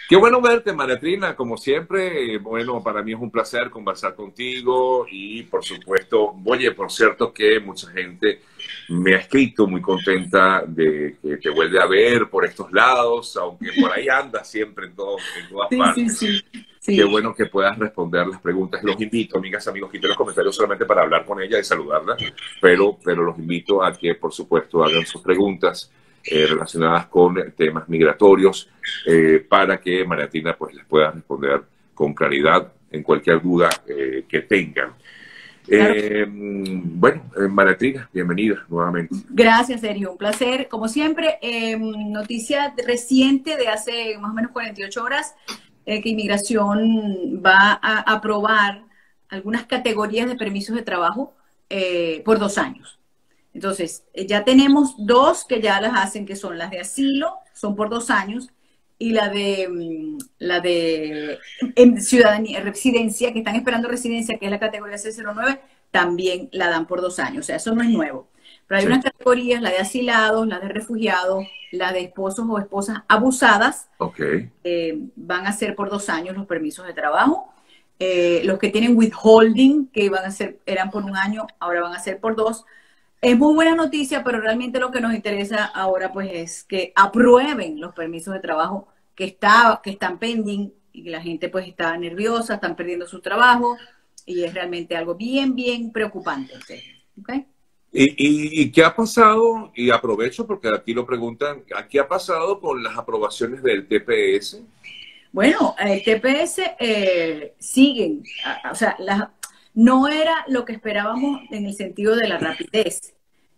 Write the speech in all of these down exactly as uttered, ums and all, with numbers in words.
Qué bueno verte, Mariatrina, como siempre. eh, Bueno, para mí es un placer conversar contigo y, por supuesto, oye, por cierto que mucha gente me ha escrito muy contenta de que te vuelve a ver por estos lados, aunque por ahí andas siempre en, todo, en todas Sí, sí, partes. sí, Qué sí. bueno que puedas responder las preguntas. Los invito, amigas, amigos, quité los comentarios solamente para hablar con ella y saludarla, pero, pero los invito a que, por supuesto, hagan sus preguntas eh, relacionadas con temas migratorios eh, para que Mariatina pues, les pueda responder con claridad en cualquier duda eh, que tengan. Claro. Eh, bueno, eh, Mariatina, bienvenida nuevamente. Gracias, Sergio. Un placer. Como siempre, eh, noticia reciente de hace más o menos cuarenta y ocho horas, eh, que Inmigración va a aprobar algunas categorías de permisos de trabajo eh, por dos años. Entonces, eh, ya tenemos dos que ya las hacen, que son las de asilo, son por dos años, y la de, mm, la de en ciudadanía, residencia, que están esperando residencia, que es la categoría C cero nueve, también la dan por dos años. O sea, eso no es nuevo. Pero hay Sí, unas categorías, la de asilados, la de refugiados, la de esposos o esposas abusadas, ok. eh, van a ser por dos años los permisos de trabajo. Eh, los que tienen withholding, que iban a ser, eran por un año, ahora van a ser por dos. Es muy buena noticia, pero realmente lo que nos interesa ahora pues es que aprueben los permisos de trabajo que, está, que están pending, y que la gente pues está nerviosa, están perdiendo su trabajo, y es realmente algo bien, bien preocupante. ¿Okay? ¿Y, y, y qué ha pasado? Y aprovecho porque aquí lo preguntan, ¿qué ha pasado con las aprobaciones del T P S? Bueno, el T P S eh, siguen, a- o sea, la- no era lo que esperábamos en el sentido de la rapidez,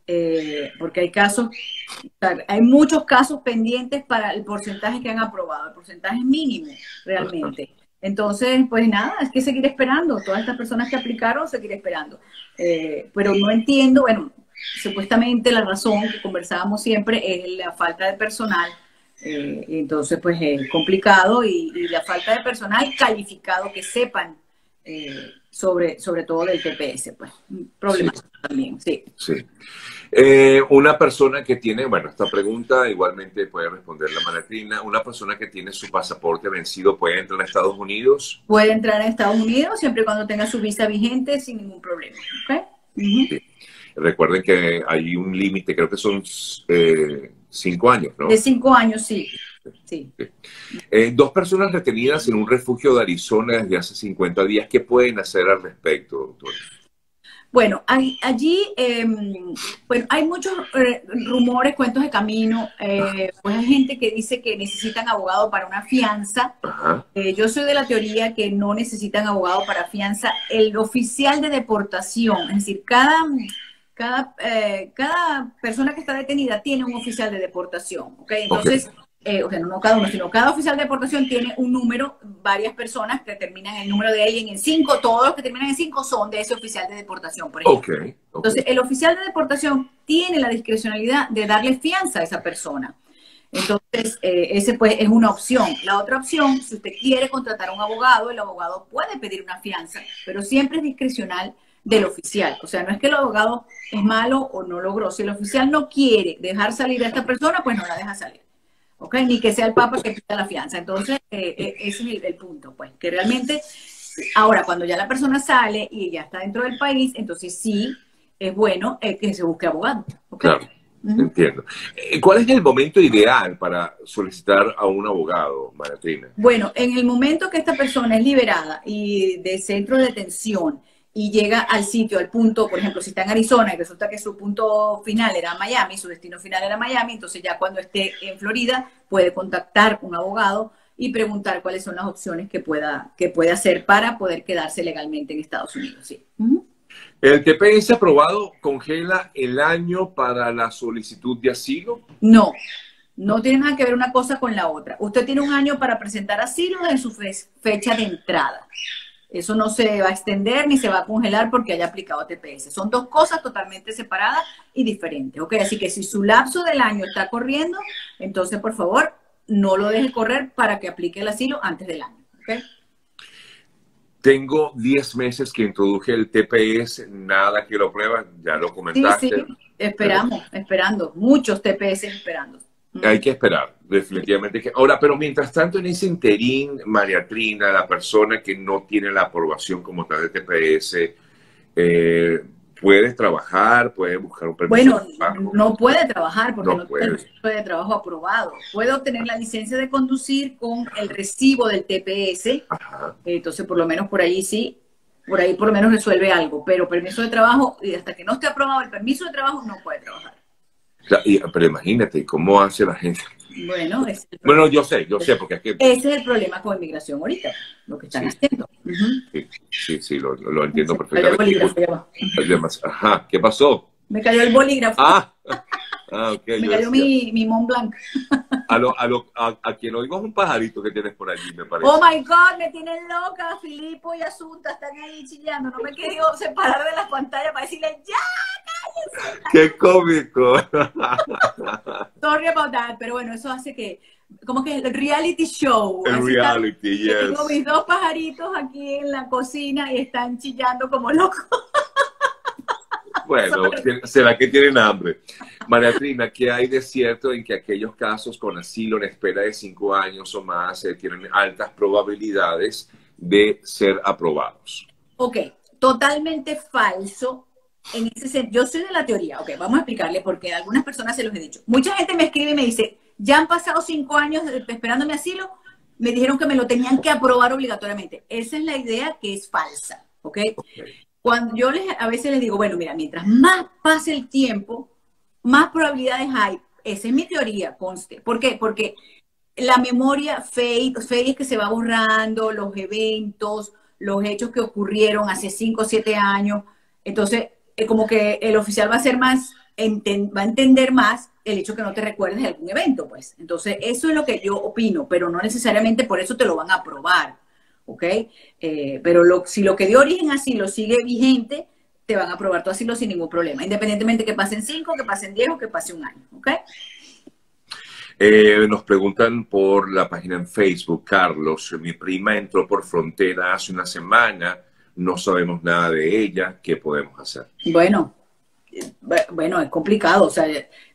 eh, porque hay casos, o sea, hay muchos casos pendientes para el porcentaje que han aprobado, el porcentaje es mínimo Ajá. realmente. Entonces, pues nada, es que seguir esperando, todas estas personas que aplicaron, seguir esperando. Eh, pero no entiendo, bueno, supuestamente la razón que conversábamos siempre es la falta de personal. Eh, entonces, pues es complicado, y, y la falta de personal calificado que sepan eh, sobre, sobre todo del T P S, pues un Sí, problema también, sí. sí. Eh, una persona que tiene, bueno, esta pregunta igualmente puede responder la Mariatrina. Una persona que tiene su pasaporte vencido puede entrar a Estados Unidos. Puede entrar a Estados Unidos siempre y cuando tenga su visa vigente sin ningún problema. ¿Okay? Uh-huh. Sí. Recuerden que hay un límite, creo que son eh, cinco años, De ¿no? cinco años, sí. Sí. Sí. Eh, dos personas retenidas en un refugio de Arizona desde hace cincuenta días. ¿Qué pueden hacer al respecto, doctor? Bueno, hay, allí eh, bueno, hay muchos eh, rumores, cuentos de camino. Eh, pues hay gente que dice que necesitan abogado para una fianza. Ajá. Eh, yo soy de la teoría que no necesitan abogado para fianza. El oficial de deportación, es decir, cada, cada, eh, cada persona que está detenida tiene un oficial de deportación. ¿Okay? Ok, Entonces, eh, o sea, no cada uno, sino cada oficial de deportación tiene un número, varias personas que terminan el número de alguien en cinco, todos los que terminan en cinco son de ese oficial de deportación, por ok, ejemplo. ok. Entonces, el oficial de deportación tiene la discrecionalidad de darle fianza a esa persona. Entonces, eh, ese pues es una opción. La otra opción, si usted quiere contratar a un abogado, el abogado puede pedir una fianza, pero siempre es discrecional del oficial. O sea, no es que el abogado es malo o no logró. Si el oficial no quiere dejar salir a esta persona, pues no la deja salir. ¿Ok? Ni que sea el Papa que pida la fianza. Entonces, eh, eh, ese es el, el punto, pues, que realmente, ahora, cuando ya la persona sale y ya está dentro del país, entonces sí es bueno eh, que se busque abogado. ¿Ok? Claro, Uh-huh. entiendo. Eh, ¿Cuál es el momento ideal para solicitar a un abogado, Mariatrina? Bueno, en el momento que esta persona es liberada y de centro de detención y llega al sitio, al punto, por ejemplo, si está en Arizona y resulta que su punto final era Miami, su destino final era Miami, entonces ya cuando esté en Florida puede contactar un abogado y preguntar cuáles son las opciones que pueda, que puede hacer para poder quedarse legalmente en Estados Unidos. Sí. Uh-huh. ¿El T P S aprobado congela el año para la solicitud de asilo? No, no tiene nada que ver una cosa con la otra. Usted tiene un año para presentar asilo en su fe fecha de entrada. Eso no se va a extender ni se va a congelar porque haya aplicado T P S. Son dos cosas totalmente separadas y diferentes. ¿Okay? Así que si su lapso del año está corriendo, entonces por favor no lo deje correr para que aplique el asilo antes del año. ¿Okay? Tengo diez meses que introduje el T P S, nada que lo prueba, ya lo Sí, sí, comentaste, pero esperamos, esperando, muchos T P S esperando. Hay que esperar, definitivamente. Que... Ahora, pero mientras tanto, en ese interín, María Trina, la persona que no tiene la aprobación como tal de T P S, eh, ¿puede trabajar? ¿Puede buscar un permiso Bueno, de trabajo? no puede trabajar porque No no puede. tiene el permiso de trabajo aprobado. Puede obtener la licencia de conducir con el recibo del T P S. Ajá. Entonces, por lo menos por ahí sí, por ahí por lo menos resuelve algo. Pero permiso de trabajo, y hasta que no esté aprobado el permiso de trabajo, no puede trabajar. O sea, y- pero imagínate, ¿cómo hace la gente? Bueno, ese es el Bueno, problema. yo sé, yo sé, porque es que... Ese es el problema con inmigración ahorita, lo que están Sí, haciendo. Ujú. sí, sí, sí, lo, lo entiendo Se me cayó el perfectamente. bolígrafo, ya va. Además, ajá, ¿qué pasó? Me cayó el bolígrafo, Ah, ah, ok, me yo cayó decía. mi, mi Mont Blanc. A, lo, a, lo, a, a quien oigo es un pajarito que tienes por allí, me Oh parece. my God, me tienen loca. Filipo y Asunta están ahí chillando. No me he querido separar de las pantallas para decirle ya, cállense. ¡Qué cómico! Sorry about that, pero bueno, eso hace que, como que el reality show. El Así está, reality, que tengo yes. mis dos pajaritos aquí en la cocina y están chillando como locos. Bueno, será que tienen hambre. María Trina, ¿qué hay de cierto en que aquellos casos con asilo en espera de cinco años o más eh, tienen altas probabilidades de ser aprobados? Ok, totalmente falso. En ese sentido, yo soy de la teoría, ok, vamos a explicarle porque a algunas personas se los he dicho. Mucha gente me escribe y me dice, ya han pasado cinco años esperando mi asilo, me dijeron que me lo tenían que aprobar obligatoriamente. Esa es la idea que es falsa, ok. Okay. Cuando yo les, a veces les digo, bueno, mira, mientras más pase el tiempo, más probabilidades hay. Esa es mi teoría, conste. ¿Por qué? Porque la memoria fade, fade es que se va borrando, los eventos, los hechos que ocurrieron hace cinco o siete años. Entonces, eh, como que el oficial va a ser más, enten, va a entender más el hecho que no te recuerdes de algún evento, pues. Entonces, eso es lo que yo opino, pero no necesariamente por eso te lo van a aprobar, ¿ok? Eh, pero lo, si lo que dio origen a asilo sigue vigente, te van a aprobar tu asilo sin ningún problema, independientemente que pasen cinco, que pasen diez o que pase un año, ¿ok? Eh, nos preguntan por la página en Facebook, Carlos, mi prima entró por frontera hace una semana, no sabemos nada de ella, ¿qué podemos hacer? Bueno, bueno, es complicado, o sea,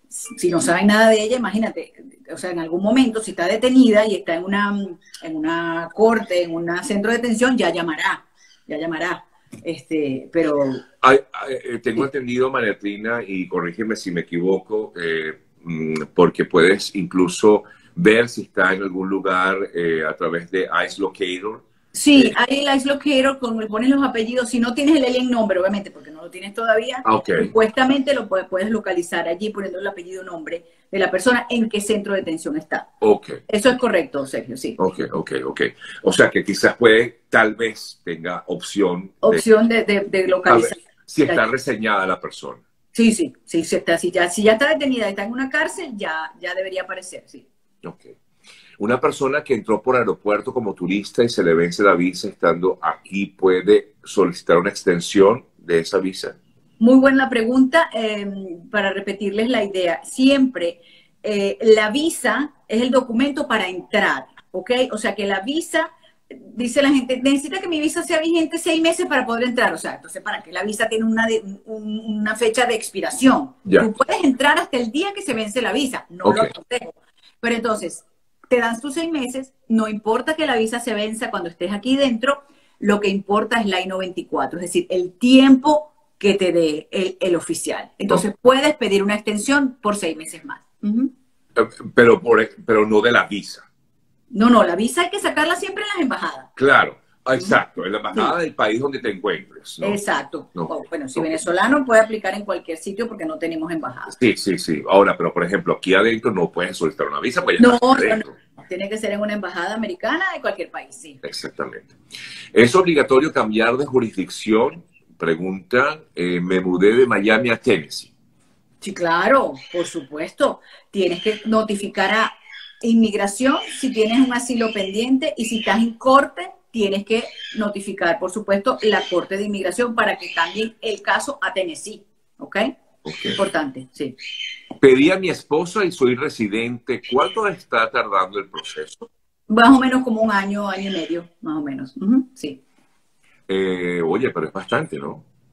si no saben nada de ella, imagínate, o sea, en algún momento, si está detenida y está en una, en una corte, en un centro de detención, ya llamará, ya llamará, este, pero... Ay, ay, tengo entendido, María Trina, y corrígeme si me equivoco, eh, porque puedes incluso ver si está en algún lugar eh, a través de ICE Locator. Sí, Eh, hay el ICE Locator, cuando le pones los apellidos, si no tienes el alien nombre, obviamente, porque no lo tienes todavía, okay. Supuestamente lo puedes, puedes localizar allí poniendo el apellido nombre de la persona en qué centro de detención está. Okay. Eso es correcto, Sergio, sí. Ok, ok, ok. O sea que quizás puede, tal vez tenga opción. Opción de, de, de localizar. Ver, si está reseñada la persona. Sí, sí, sí, si, está, si, ya, si ya está detenida y está en una cárcel, ya, ya debería aparecer, sí. Ok. Una persona que entró por aeropuerto como turista y se le vence la visa estando aquí, ¿puede solicitar una extensión de esa visa? Muy buena pregunta. Eh, para repetirles la idea, siempre eh, la visa es el documento para entrar, ¿ok? O sea que la visa, dice la gente, necesita que mi visa sea vigente seis meses para poder entrar. O sea, entonces, ¿para qué la visa tiene una, de, un, una fecha de expiración? Ya. Tú puedes entrar hasta el día que se vence la visa, no okay. lo aconsejo. Pero entonces, te dan tus seis meses, no importa que la visa se venza cuando estés aquí dentro, lo que importa es la I noventa y cuatro, es decir, el tiempo que te dé el, el oficial. Entonces, okay. puedes pedir una extensión por seis meses más. Uh-huh. pero, por, pero no de la visa. No, no, la visa hay que sacarla siempre en las embajadas. Claro, exacto, en la embajada sí. del país donde te encuentres, ¿no? Exacto. No. Oh, bueno, si no. venezolano puede aplicar en cualquier sitio porque no tenemos embajada. Sí, sí, sí. Ahora, pero por ejemplo, aquí adentro no puedes solicitar una visa, pues ya no, estás adentro. No, no, tiene que ser en una embajada americana de cualquier país, sí. Exactamente. ¿Es obligatorio cambiar de jurisdicción? Pregunta, eh, me mudé de Miami a Tennessee. Sí, claro, por supuesto. Tienes que notificar a inmigración si tienes un asilo pendiente y si estás en corte, tienes que notificar, por supuesto, la corte de inmigración para que cambien el caso a Tennessee. ¿Ok? Okay. Importante, sí. Pedí a mi esposa y soy residente. ¿Cuánto está tardando el proceso? Más o menos como un año, año y medio, más o menos. Uh-huh, sí. Eh, oye, pero es bastante, ¿no?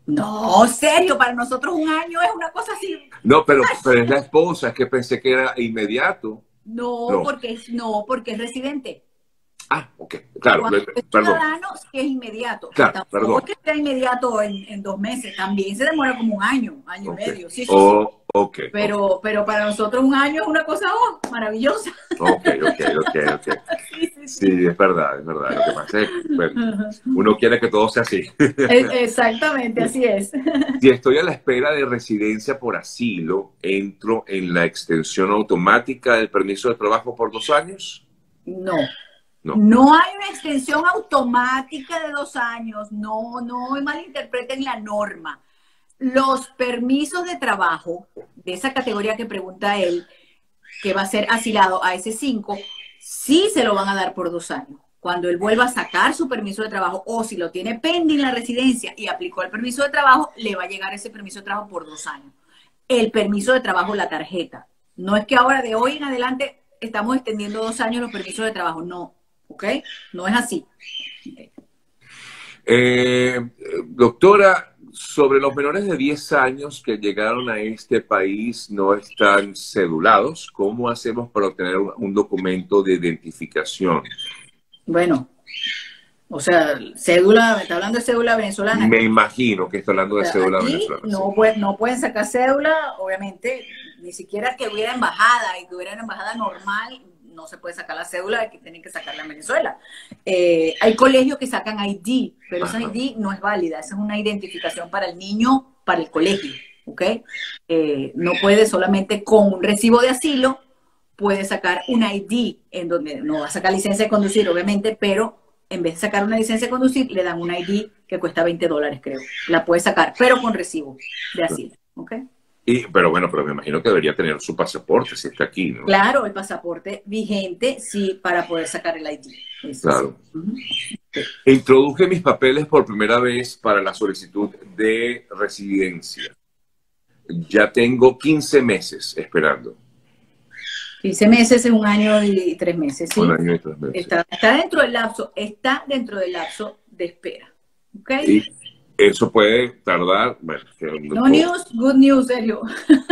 No, serio, para nosotros un año es una cosa así. No, pero, pero es la esposa, es que pensé que era inmediato. No, No. porque es, no, porque es residente. Ah, ok, claro, Cuando es perdón. ciudadano, sí es inmediato. Claro, Tampoco perdón. es que sea inmediato en, en dos meses, también se demora como un año, año Okay. y medio. Sí, sí, oh, sí. Okay, pero, okay. pero para nosotros un año es una cosa oh, maravillosa. Ok, ok, ok, ok. Sí, sí, sí. Sí, es verdad, es verdad. Lo que pasa es que bueno, uno quiere que todo sea así. Exactamente, así es. Si estoy a la espera de residencia por asilo, ¿entro en la extensión automática del permiso de trabajo por dos años? No. No. No hay una extensión automática de dos años. No, no malinterpreten la norma. Los permisos de trabajo de esa categoría que pregunta él, que va a ser asilado a ese cinco, sí se lo van a dar por dos años. Cuando él vuelva a sacar su permiso de trabajo o si lo tiene pending en la residencia y aplicó el permiso de trabajo, le va a llegar ese permiso de trabajo por dos años. El permiso de trabajo, la tarjeta. No es que ahora de hoy en adelante estamos extendiendo dos años los permisos de trabajo. No, ¿ok? No es así. Eh, doctora, sobre los menores de diez años que llegaron a este país no están cedulados, ¿cómo hacemos para obtener un, un documento de identificación? Bueno, o sea, cédula, me está hablando de cédula venezolana. Me imagino que está hablando de cédula Aquí venezolana. no, Sí. puede, no pueden sacar cédula, obviamente, ni siquiera que hubiera embajada y que hubiera una embajada normal, no se puede sacar la cédula, que tienen que sacarla en Venezuela. Eh, hay colegios que sacan I D, pero esa I D no es válida, esa es una identificación para el niño, para el colegio, ¿ok? Eh, no puede solamente con un recibo de asilo, puede sacar un I D, en donde no va a sacar licencia de conducir, obviamente, pero en vez de sacar una licencia de conducir, le dan un I D que cuesta veinte dólares, creo. La puede sacar, pero con recibo de asilo, ¿ok? Y, pero bueno, pero me imagino que debería tener su pasaporte si está aquí, ¿no? Claro, el pasaporte vigente, sí, para poder sacar el I D. Eso Claro. Sí. Uh-huh. Introduje mis papeles por primera vez para la solicitud de residencia. Ya tengo quince meses esperando. quince meses es un año y tres meses, ¿sí? Un año y tres meses. Está, está dentro del lapso, está dentro del lapso de espera, ¿ok? Y eso puede tardar, bueno, no news, good news, serio.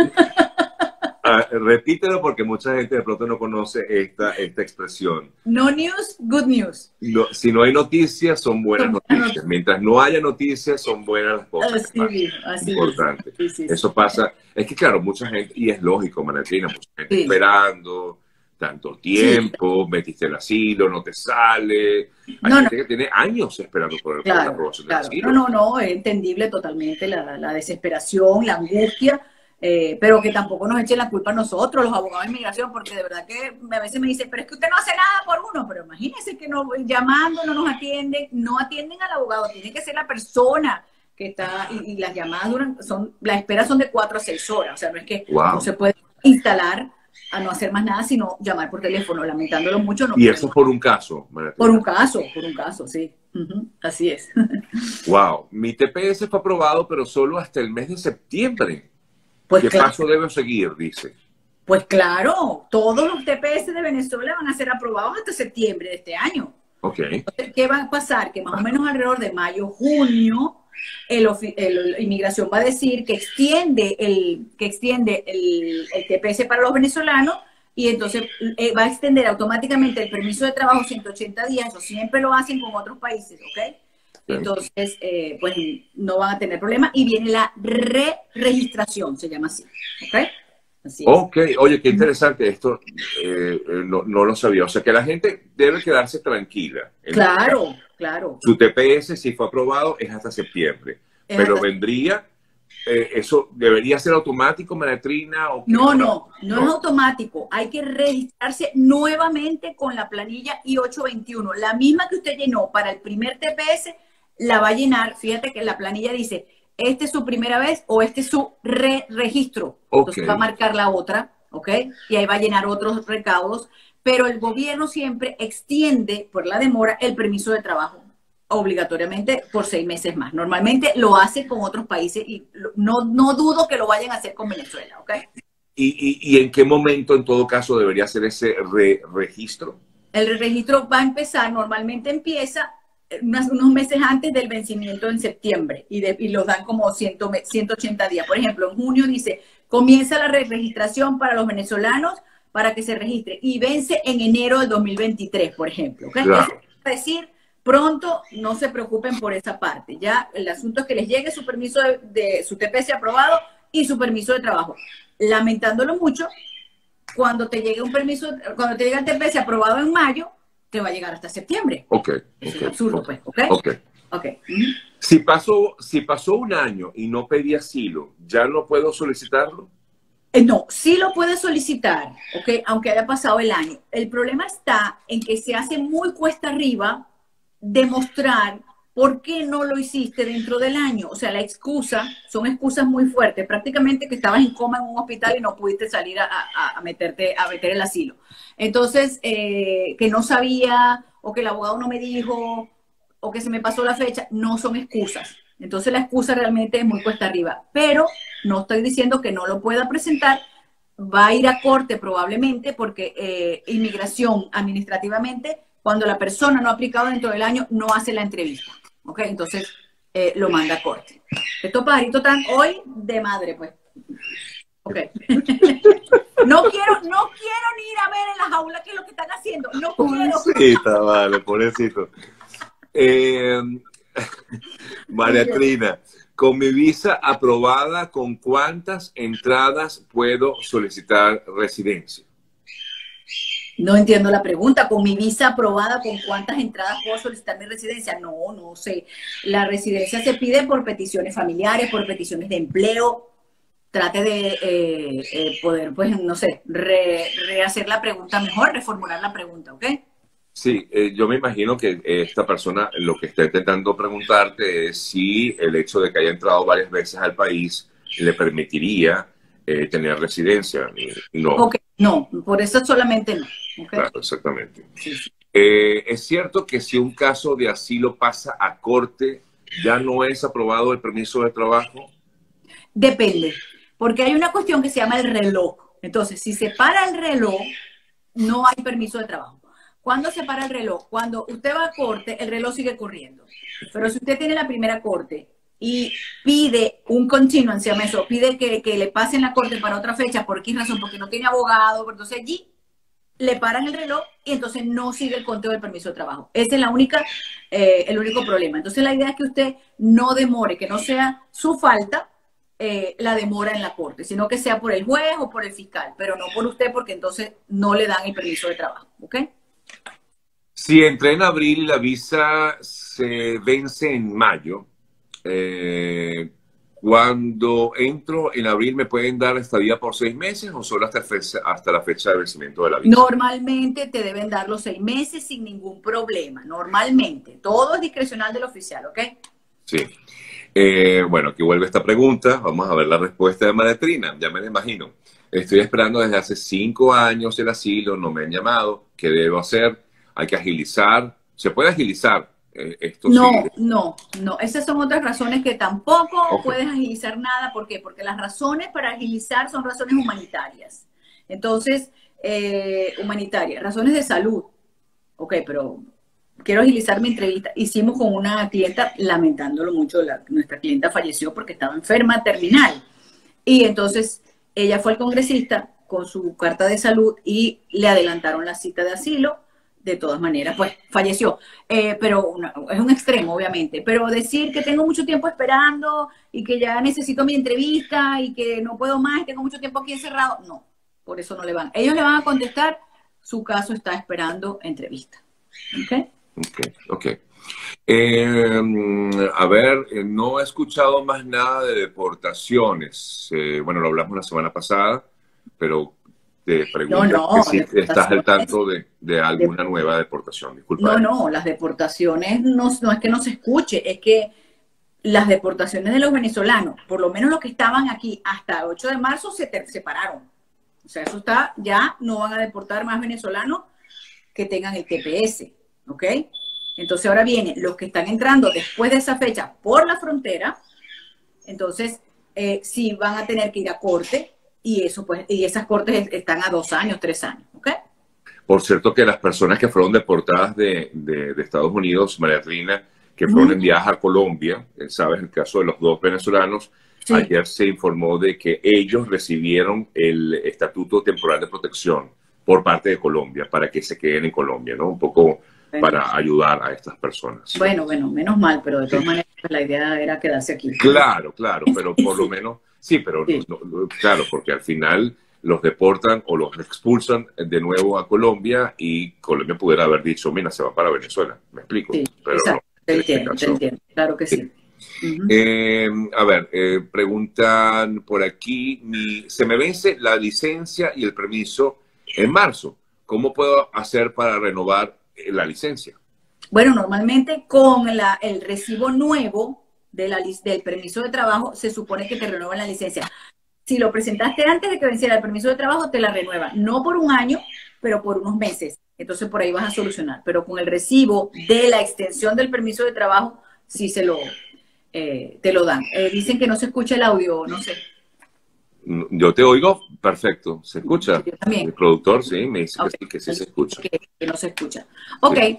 Ah, repítelo porque mucha gente de pronto no conoce esta, esta expresión. No news, good news. No, si no hay noticias, son buenas son noticias. Buenas. Mientras no haya noticias, son buenas las cosas. Así mismo, así importante. Sí, sí, Eso sí. pasa. Es que, claro, mucha gente, y es lógico, Manatrina, mucha gente sí. esperando tanto tiempo, sí. metiste el asilo, no te sale. Hay no, gente no. que tiene años esperando por, el, claro, por la aprobación claro. del asilo. No, no, no, es entendible totalmente la, la desesperación, la angustia. Eh, pero que tampoco nos echen la culpa a nosotros, los abogados de inmigración, porque de verdad que a veces me dicen, pero es que usted no hace nada por uno, pero imagínense que no, llamando no nos atienden, no atienden al abogado, tiene que ser la persona que está, y, y las llamadas duran, son, las esperas son de cuatro a seis horas, o sea, no es que wow. no se puede instalar a no hacer más nada, sino llamar por teléfono, lamentándolo mucho. No y eso es por un caso, Manatrina. Por un caso, por un caso, sí. Uh-huh. Así es. Wow, mi T P S fue aprobado, pero solo hasta el mes de septiembre. Pues ¿Qué claro. paso debo seguir? Dice. Pues claro, todos los T P S de Venezuela van a ser aprobados hasta septiembre de este año. Ok. Entonces, ¿qué va a pasar? Que más o menos alrededor de mayo, junio, el, el, la inmigración va a decir que extiende el, que extiende el, el T P S para los venezolanos y entonces eh, va a extender automáticamente el permiso de trabajo ciento ochenta días. Eso siempre lo hacen con otros países, ¿ok? Entonces, eh, pues no van a tener problema y viene la re-registración, se llama así. ¿Ok? Así es. Ok, oye, qué interesante esto, eh, no, no lo sabía. O sea, que la gente debe quedarse tranquila. Claro, claro. Su T P S, si fue aprobado, es hasta septiembre. Es pero hasta... vendría, eh, eso debería ser automático, Manatrina. ¿O no, no, no, no es automático. Hay que registrarse nuevamente con la planilla I ocho veintiuno, la misma que usted llenó para el primer T P S. La va a llenar, fíjate que la planilla dice, este es su primera vez o este es su re-registro. Okay. Entonces va a marcar la otra, ¿ok? Y ahí va a llenar otros recaudos, pero el gobierno siempre extiende por la demora el permiso de trabajo, obligatoriamente por seis meses más. Normalmente lo hace con otros países y no, no dudo que lo vayan a hacer con Venezuela, ¿ok? ¿Y, y, y en qué momento en todo caso debería hacer ese re-registro? El re-registro va a empezar, normalmente empieza unas, unos meses antes del vencimiento en septiembre y, de, y los dan como ciento, ciento ochenta días. Por ejemplo, en junio dice, comienza la re registración para los venezolanos para que se registre y vence en enero del dos mil veintitrés, por ejemplo. ¿Okay? Claro. Eso es decir, pronto, no se preocupen por esa parte. Ya el asunto es que les llegue su permiso de, de su T P S aprobado y su permiso de trabajo. Lamentándolo mucho, cuando te llegue un permiso, cuando te llegue el T P S aprobado en mayo, te va a llegar hasta septiembre. Ok. Es okay absurdo, okay, pues. ¿Ok? okay. Okay. Uh-huh. Si pasó, si pasó un año y no pedí asilo, ¿ya no puedo solicitarlo? Eh, no, sí lo puedes solicitar, ¿ok? Aunque haya pasado el año. El problema está en que se hace muy cuesta arriba demostrar por qué no lo hiciste dentro del año. O sea, la excusa, son excusas muy fuertes. Prácticamente que estabas en coma en un hospital y no pudiste salir a, a, a meterte, a meter el asilo. Entonces, eh, que no sabía, o que el abogado no me dijo, o que se me pasó la fecha, no son excusas. Entonces la excusa realmente es muy cuesta arriba. Pero no estoy diciendo que no lo pueda presentar. Va a ir a corte probablemente porque eh, inmigración administrativamente, cuando la persona no ha aplicado dentro del año, no hace la entrevista. ¿Ok? Entonces eh, lo manda a corte. Estos pajaritos están hoy de madre, pues. Ok. No quiero, no quiero ni ir a ver en la jaula qué es lo que están haciendo. No quiero. Pobrecita, vale, pobrecito. Eh, María Trina, con mi visa aprobada, ¿con cuántas entradas puedo solicitar residencia? No entiendo la pregunta. Con mi visa aprobada, ¿con cuántas entradas puedo solicitar mi residencia? No, no sé. La residencia se pide por peticiones familiares, por peticiones de empleo. Trate de eh, eh, poder, pues, no sé, re, rehacer la pregunta mejor, reformular la pregunta, ¿ok? Sí, eh, yo me imagino que esta persona lo que está intentando preguntarte es si el hecho de que haya entrado varias veces al país le permitiría eh, tener residencia. No. Okay. No, por eso solamente no. ¿Okay? Claro, exactamente. Sí, sí. Eh, ¿Es cierto que si un caso de asilo pasa a corte, ya no es aprobado el permiso de trabajo? Depende, porque hay una cuestión que se llama el reloj. Entonces, si se para el reloj, no hay permiso de trabajo. ¿Cuándo se para el reloj? Cuando usted va a corte, el reloj sigue corriendo. Pero si usted tiene la primera corte y pide un continuance, se llama eso, pide que, que le pasen la corte para otra fecha, ¿por qué razón? Porque no tiene abogado, entonces allí le paran el reloj y entonces no sigue el conteo del permiso de trabajo. Ese es la única, eh, el único problema. Entonces la idea es que usted no demore, que no sea su falta eh, la demora en la corte, sino que sea por el juez o por el fiscal, pero no por usted, porque entonces no le dan el permiso de trabajo, ¿ok? Si entré en abril y la visa se vence en mayo, eh, cuando entro en abril, ¿me pueden dar estadía por seis meses o solo hasta, fecha, hasta la fecha de vencimiento de la visa? Normalmente te deben dar los seis meses sin ningún problema. Normalmente. Todo es discrecional del oficial, ¿ok? Sí. Eh, bueno, aquí vuelve esta pregunta. Vamos a ver la respuesta de María Trina. Ya me la imagino. Estoy esperando desde hace cinco años el asilo, no me han llamado. ¿Qué debo hacer? Hay que agilizar. ¿Se puede agilizar? Eh, esto no, sí. no, no. Esas son otras razones que tampoco Okay. puedes agilizar nada. ¿Por qué? Porque las razones para agilizar son razones humanitarias. Entonces, eh, humanitarias, razones de salud. Ok, pero quiero agilizar mi entrevista. Hicimos con una clienta, lamentándolo mucho, la, nuestra clienta falleció porque estaba enferma terminal. Y entonces ella fue al congresista con su carta de salud y le adelantaron la cita de asilo. De todas maneras, pues falleció. Eh, pero una, es un extremo, obviamente. Pero decir que tengo mucho tiempo esperando y que ya necesito mi entrevista y que no puedo más, tengo mucho tiempo aquí encerrado, no, por eso no le van. Ellos le van a contestar, su caso está esperando entrevista. ¿Ok? Ok, ok. Eh, a ver, eh, no he escuchado más nada de deportaciones. Eh, bueno, lo hablamos la semana pasada, pero te pregunto no, no, si estás al tanto de, de alguna de, nueva deportación. Disculpa. No, no, las deportaciones no, no es que no se escuche, es que las deportaciones de los venezolanos, por lo menos los que estaban aquí hasta el ocho de marzo, se separaron. O sea, eso está, ya no van a deportar más venezolanos que tengan el T P S, ¿ok? Entonces ahora viene los que están entrando después de esa fecha por la frontera, entonces eh, sí van a tener que ir a corte y eso pues y esas cortes están a dos años, tres años, ¿ok? Por cierto que las personas que fueron deportadas de, de, de Estados Unidos, María Trina, que fueron Ujú. enviadas a Colombia, sabes, el caso de los dos venezolanos, Sí. ayer se informó de que ellos recibieron el estatuto temporal de protección por parte de Colombia para que se queden en Colombia, ¿no? Un poco Bueno, para ayudar a estas personas. bueno, bueno, menos mal, pero de todas maneras pues, la idea era quedarse aquí. Claro, claro, pero por lo Sí, menos, sí, pero sí. no- no- claro, porque al final los deportan o los expulsan de nuevo a Colombia y Colombia pudiera haber dicho, mira, se va para Venezuela, me explico, Sí, pero no, exacto, te en este entiendo, te caso. entiendo, claro que Sí. sí. Ujú. Eh, a ver, eh, preguntan por aquí, mi- se me vence la licencia y el permiso en marzo. ¿Cómo puedo hacer para renovar eh, la licencia? Bueno, normalmente con la, el recibo nuevo de la, lic- del permiso de trabajo se supone que te renuevan la licencia. Si lo presentaste antes de que venciera el permiso de trabajo, te la renueva. No por un año, pero por unos meses. Entonces por ahí vas a solucionar. Pero con el recibo de la extensión del permiso de trabajo, sí se lo, eh, te lo dan. Eh, dicen que no se escucha el audio, no sé. Yo te oigo perfecto, ¿se escucha? Yo también. El productor, sí, me dice que Ok. sí, que sí se escucha. Que, que no se escucha. Ok. Sí.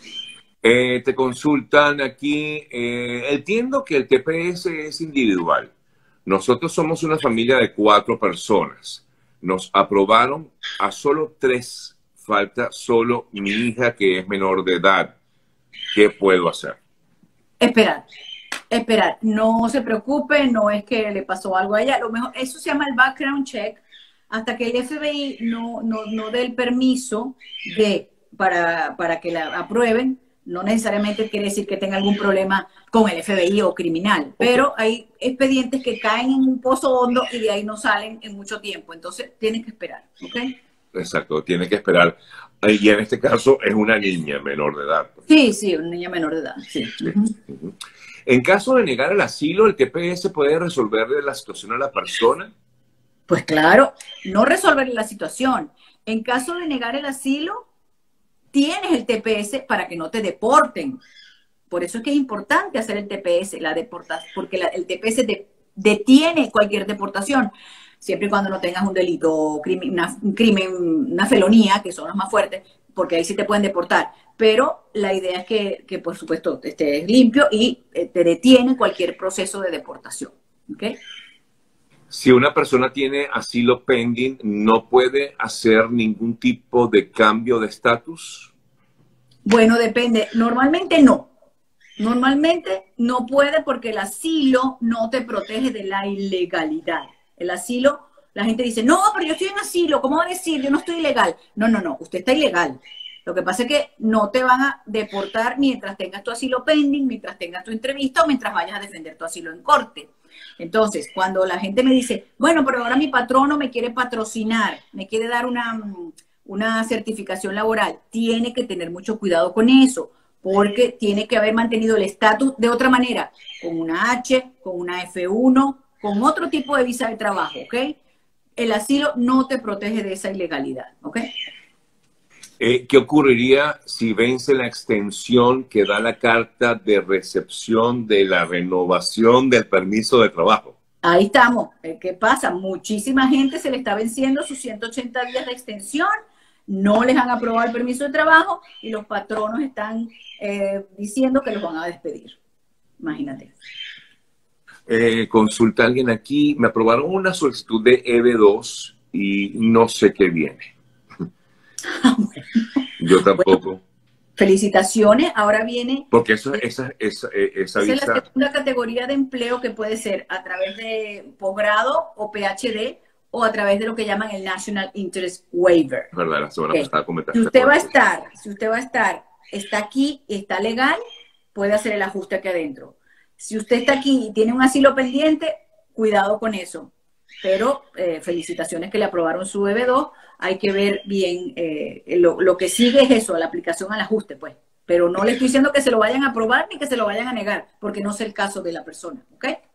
Eh, te consultan aquí, eh, entiendo que el T P S es individual. Nosotros somos una familia de cuatro personas. Nos aprobaron a solo tres. Falta solo mi hija que es menor de edad. ¿Qué puedo hacer? Esperar. Esperar. No se preocupe, no es que le pasó algo a ella. Lo mejor, eso se llama el background check. Hasta que el F B I no, no, no dé el permiso de, para, para que la aprueben, no necesariamente quiere decir que tenga algún problema con el F B I o criminal, pero hay expedientes que caen en un pozo hondo y de ahí no salen en mucho tiempo, entonces tienen que esperar, ¿ok? Exacto, tiene que esperar. Y en este caso es una niña menor de edad. Sí, sí, una niña menor de edad, sí. Sí. Uh-huh. En caso de negar el asilo, ¿el T P S puede resolverle la situación a la persona? Pues claro, no resolver la situación. En caso de negar el asilo, tienes el T P S para que no te deporten. Por eso es que es importante hacer el T P S, la deportación, porque la, el T P S de, detiene cualquier deportación, siempre y cuando no tengas un delito, crimen, una, un crimen, una felonía, que son las más fuertes, porque ahí sí te pueden deportar. Pero la idea es que, que por supuesto, estés limpio y eh, te detiene cualquier proceso de deportación. ¿Okay? Si una persona tiene asilo pending, ¿no puede hacer ningún tipo de cambio de estatus? Bueno, depende. Normalmente no. Normalmente no puede porque el asilo no te protege de la ilegalidad. El asilo, la gente dice, no, pero yo estoy en asilo, ¿cómo va a decir? Yo no estoy ilegal. No, no, no, usted está ilegal. Lo que pasa es que no te van a deportar mientras tengas tu asilo pending, mientras tengas tu entrevista o mientras vayas a defender tu asilo en corte. Entonces, cuando la gente me dice, bueno, pero ahora mi patrono me quiere patrocinar, me quiere dar una, una certificación laboral, tiene que tener mucho cuidado con eso, porque tiene que haber mantenido el estatus de otra manera, con una H, con una F uno, con otro tipo de visa de trabajo, ¿ok? El asilo no te protege de esa ilegalidad, ¿ok? Eh, ¿Qué ocurriría si vence la extensión que da la carta de recepción de la renovación del permiso de trabajo? Ahí estamos. ¿Qué pasa? Muchísima gente se le está venciendo sus ciento ochenta días de extensión, no les han aprobado el permiso de trabajo y los patronos están eh, diciendo que los van a despedir. Imagínate. Eh, consulta a alguien aquí. Me aprobaron una solicitud de E B dos y no sé qué viene. Bueno, Yo tampoco. bueno, felicitaciones. Ahora viene. Porque esa, esa, esa, esa Esa es visa... la segunda categoría de empleo que puede ser a través de posgrado o P H D o a través de lo que llaman el National Interest Waiver. Verdad, la semana Okay. pasada comentaste. Si usted va a eso. estar, si usted va a estar, está aquí, está legal, puede hacer el ajuste aquí adentro. Si usted está aquí y tiene un asilo pendiente, cuidado con eso. Pero eh, felicitaciones que le aprobaron su E B dos. Hay que ver bien, eh, lo, lo que sigue es eso, la aplicación al ajuste, pues. Pero no le estoy diciendo que se lo vayan a aprobar ni que se lo vayan a negar, porque no es el caso de la persona, ¿ok?